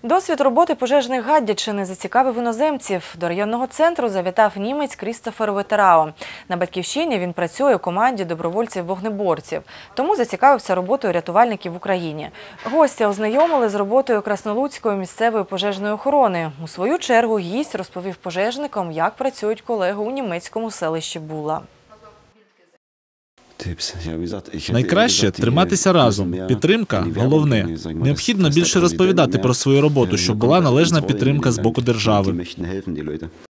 Досвід роботи пожежних Гадячини зацікавив іноземців. До районного центру завітав німець Крістофер Ветерао. На Батьківщині він працює у команді добровольців-вогнеборців, тому зацікавився роботою рятувальників в Україні. Гостя ознайомили з роботою Краснолуцької місцевої пожежної охорони. У свою чергу гість розповів пожежникам, як працюють колеги у німецькому селищі Була. Найкраще – триматися разом. Підтримка – головне. Необхідно більше розповідати про свою роботу, щоб була належна підтримка з боку держави.